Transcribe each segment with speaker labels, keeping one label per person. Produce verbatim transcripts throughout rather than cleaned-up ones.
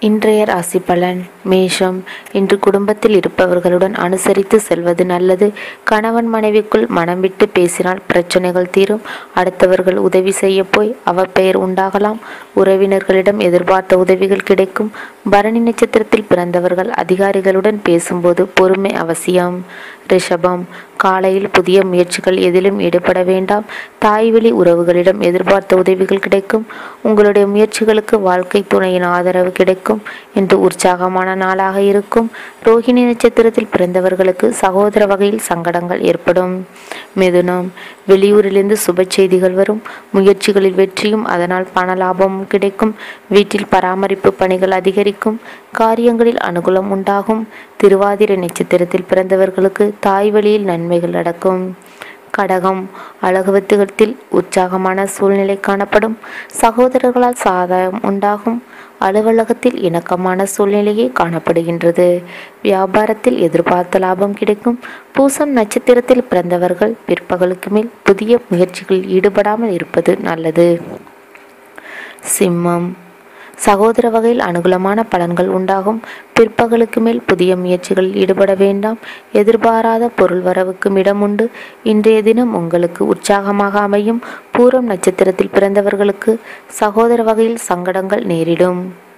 Speaker 1: இன்றைய ராசி பலன். மேஷம். இன்று குடும்பத்தில் இருப்பவர்களுடன் அனுசரித்து செல்வது நல்லது. கணவன் மனைவிக்குள் மனம் விட்டு பேசினால் பிரச்சனைகள் தீரும். அடுத்தவர்கள் உதவி செய்ய போய் அவப்பெயர் உண்டாகலாம். உறவினர்களிடம் எதிர்பார்த்த உதவிகள் கிடைக்கும். பரணி நட்சத்திரத்தில் பிறந்தவர்கள் அதிகாரிகளுடன் பேசும்போது பொறுமை அவசியம். ரிஷபம். காலையில் புதிய முயற்சிகள் எதிலும் ஈடுபட வேண்டாம். தாய்வழி உறவுகளிடம் எதிர்பார்த்த உதவிகள் கிடைக்கும். உங்களுடைய முயற்சிகளுக்கு வாழ்க்கை துணையின் ஆதரவு கிடைக்கும் என்று உற்சாகமான நாளாக இருக்கும். ரோஹிணி நட்சத்திரத்தில் பிறந்தவர்களுக்கு சகோதர வகையில் சங்கடங்கள் ஏற்படும். மிதுனம். வெளியூரிலிருந்து சுப செய்திகள் வரும். முயற்சிகளில் வெற்றியும் அதனால் பண லாபமும் கிடைக்கும். வீட்டில் பராமரிப்பு பணிகள் அதிகரிக்கும். காரியங்களில் அனுகூலம் உண்டாகும். திருவாதிரை நட்சத்திரத்தில் பிறந்தவர்களுக்கு தாய் வழியில் நன்மைகள் நடக்கும். கடகம். அழகுவத்துகத்தில் உற்சாகமான சூழ்நிலை காணப்படும். சகோதரர்களால் சாதாயம் உண்டாகும். அலுவலகத்தில் இணக்கமான சூழ்நிலையே காணப்படுகின்றது. வியாபாரத்தில் எதிர்பார்த்த லாபம் கிடைக்கும். பூசம் நட்சத்திரத்தில் பிறந்தவர்கள் பிற்பகலுக்கு மேல் புதிய முயற்சிகளில் ஈடுபடாமல் இருப்பது நல்லது. சிம்மம். சகோதர வகையில் அனுகூலமான பலன்கள் உண்டாகும். பிற்பகலுக்கு மேல் புதிய முயற்சிகளில் ஈடுபட வேண்டாம். எதிர்பாராத பொருள் வரவுக்கும் இடம் உண்டு. இன்றைய தினம் உங்களுக்கு உற்சாகமாக அமையும். பூரம் நட்சத்திரத்தில் பிறந்தவர்களுக்கு சகோதர வகையில் சங்கடங்கள் நேரிடும்.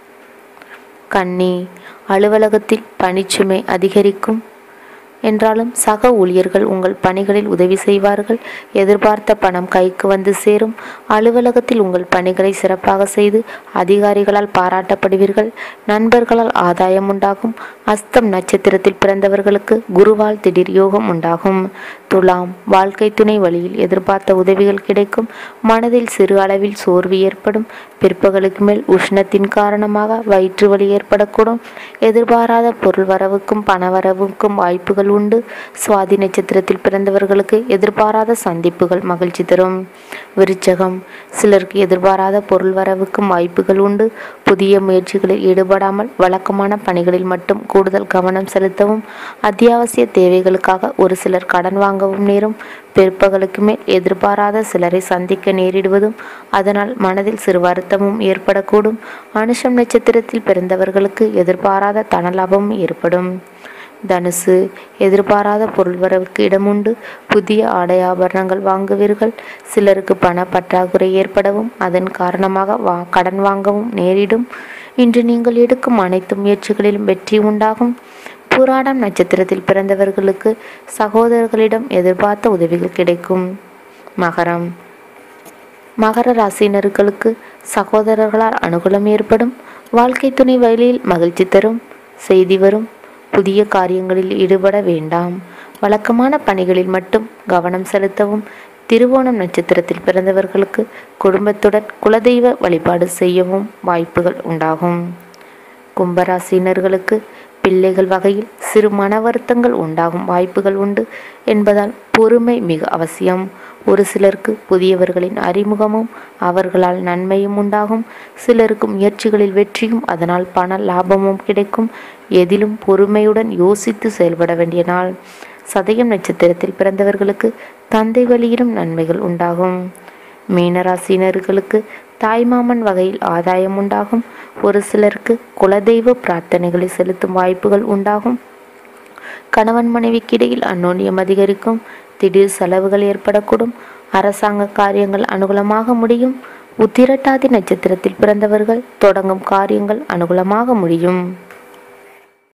Speaker 1: கன்னி. அலுவலகத்தில் பணிச்சுமை அதிகரிக்கும் என்றாலும் சக ஊழியர்கள் உங்கள் பணிகளில் உதவி செய்வார்கள். எதிர்பார்த்த பணம் கைக்கு வந்து சேரும். அலுவலகத்தில் உங்கள் பணிகளை சிறப்பாக செய்து அதிகாரிகளால் பாராட்டப்படுவீர்கள். நண்பர்களால் ஆதாயம் உண்டாகும். அஸ்தம் நட்சத்திரத்தில் பிறந்தவர்களுக்கு குருவால் திடீர் யோகம் உண்டாகும். துலாம். வாழ்க்கை துணை வழியில் எதிர்பார்த்த உதவிகள் கிடைக்கும். மனதில் சிறு அளவில் சோர்வு ஏற்படும். பிற்பகலுக்கு மேல் உஷ்ணத்தின் காரணமாக வயிற்று வலி ஏற்படக்கூடும். எதிர்பாராத பொருள் வரவுக்கும் பண வரவுக்கும் வாய்ப்புகள் உண்டு. சுவாதி நட்சத்திரத்தில் பிறந்தவர்களுக்கு எதிர்பாராத சந்திப்புகள் மகிழ்ச்சி தரும். விருச்சகம். சிலருக்கு எதிர்பாராத பொருள் வரவுக்கும் வாய்ப்புகள் உண்டு. புதிய முயற்சிகளில் ஈடுபடாமல் வழக்கமான பணிகளில் மட்டும் கூடுதல் கவனம் செலுத்தவும். அத்தியாவசிய தேவைகளுக்காக ஒரு சிலர் கடன் வாங்கவும் நேரும். பிற்பகலுக்கு மேல் எதிர்பாராத சிலரை சந்திக்க நேரிடுவதும் அதனால் மனதில் சிறு வருத்தமும் ஏற்படக்கூடும். அனுஷம் நட்சத்திரத்தில் பிறந்தவர்களுக்கு எதிர்பாராத தனலாபமும் ஏற்படும். தனுசு. எதிர்பாராத பொருள் வரவுக்கு இடமுண்டு. புதிய ஆடை ஆபரணங்கள் வாங்குவீர்கள். சிலருக்கு பண பற்றாக்குறை ஏற்படவும் அதன் காரணமாக வா கடன் வாங்கவும் நேரிடும். இன்று நீங்கள் எடுக்கும் அனைத்து முயற்சிகளிலும் வெற்றி உண்டாகும். பூராடம் நட்சத்திரத்தில் பிறந்தவர்களுக்கு சகோதரர்களிடம் எதிர்பார்த்த உதவிகள் கிடைக்கும். மகரம். மகர ராசினர்களுக்கு சகோதரர்களால் அனுகூலம் ஏற்படும். வாழ்க்கை துணை வழியில் மகிழ்ச்சி தரும் செய்தி வரும். புதிய காரியங்களில் ஈடுபட வேண்டாம். வழக்கமான பணிகளில் மட்டும் கவனம் செலுத்தவும். திருவோணம் நட்சத்திரத்தில் பிறந்தவர்களுக்கு குடும்பத்துடன் குலதெய்வ வழிபாடு செய்யவும் வாய்ப்புகள் உண்டாகும். கும்பராசினர்களுக்கு பிள்ளைகள் வகையில் சிறு மன வருத்தங்கள் உண்டாகும் வாய்ப்புகள் உண்டு என்பதால் பொறுமை மிக அவசியம். ஒரு சிலருக்கு புதியவர்களின் அறிமுகமும் அவர்களால் நன்மையும் உண்டாகும். சிலருக்கு முயற்சிகளில் வெற்றியும் அதனால் பண லாபமும் கிடைக்கும். எதிலும் பொறுமையுடன் யோசித்து செயல்பட வேண்டிய நாள். சதயம் நட்சத்திரத்தில் பிறந்தவர்களுக்கு தந்தை வழியிலும் நன்மைகள் உண்டாகும். மீனராசினர்களுக்கு தாய்மாமன் வகையில் ஆதாயம் உண்டாகும். ஒரு சிலருக்கு குலதெய்வ பிரார்த்தனைகளை செலுத்தும் வாய்ப்புகள் உண்டாகும். கணவன் மனைவிக்கு இடையில் அந்யோன்யம் அதிகரிக்கும். திடீர் செலவுகள் ஏற்படக்கூடும். அரசாங்க காரியங்கள் அனுகூலமாக முடியும். உத்திரட்டாதி நட்சத்திரத்தில் பிறந்தவர்கள் தொடங்கும் காரியங்கள் அனுகூலமாக முடியும்.